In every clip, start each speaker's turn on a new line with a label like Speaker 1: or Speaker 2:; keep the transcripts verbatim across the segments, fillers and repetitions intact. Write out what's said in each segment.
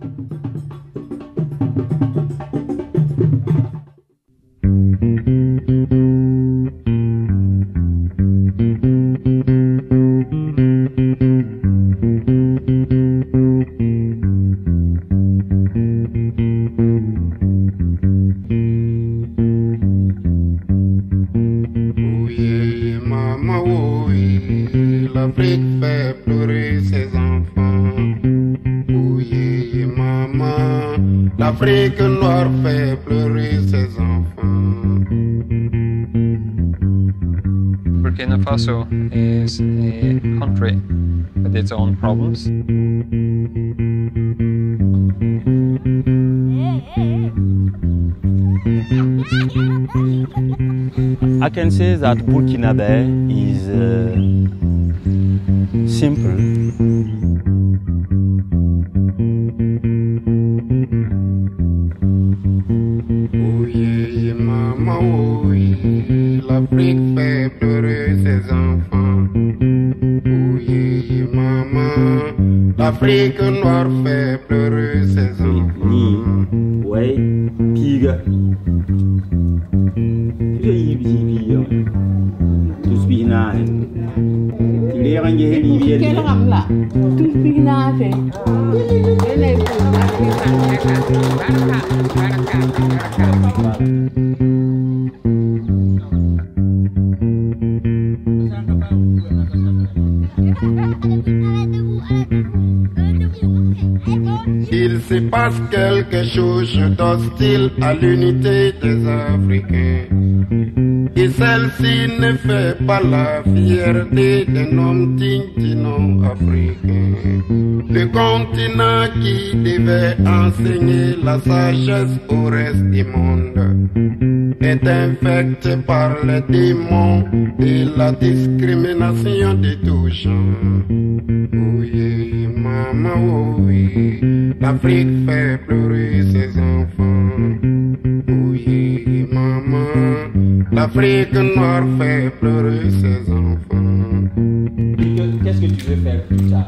Speaker 1: L'Afrique fait pleurer ses enfants. Oui, maman, l'Afrique noire fait pleurer ses enfants.
Speaker 2: Burkina Faso is a country with its own problems.
Speaker 3: I can say that Burkina Faso is uh, simple.
Speaker 1: Oui, maman, oui, l'Afrique fait pleurer ses enfants. Oui, maman, l'Afrique noire fait pleurer ses enfants.
Speaker 3: Oui, piga. Tu speak nine. Tu l'as rendu Libye.
Speaker 4: Quel ram là? Tu speak nine.
Speaker 1: Il se passe quelque chose d'hostile à l'unité des Africains. Et celle-ci ne fait pas la fierté d'un homme digne du nom africain. Le continent qui devait enseigner la sagesse au reste du monde est infecté par les démons et la discrimination de tous gens. Oui, maman, oui, l'Afrique fait pleurer ses enfants. Oui, maman, l'Afrique noire fait pleurer ses enfants.
Speaker 3: Qu'est-ce que tu veux faire plus tard?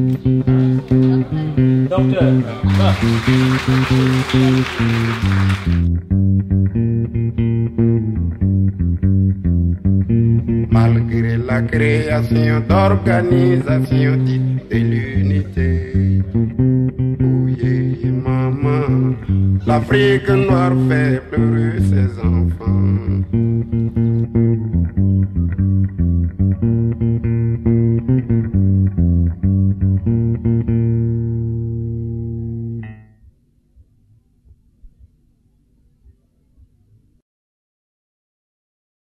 Speaker 3: Docteur, va.
Speaker 1: Malgré la création d'organisations dites de l'unité, oui, maman, l'Afrique noire fait pleurer ses enfants.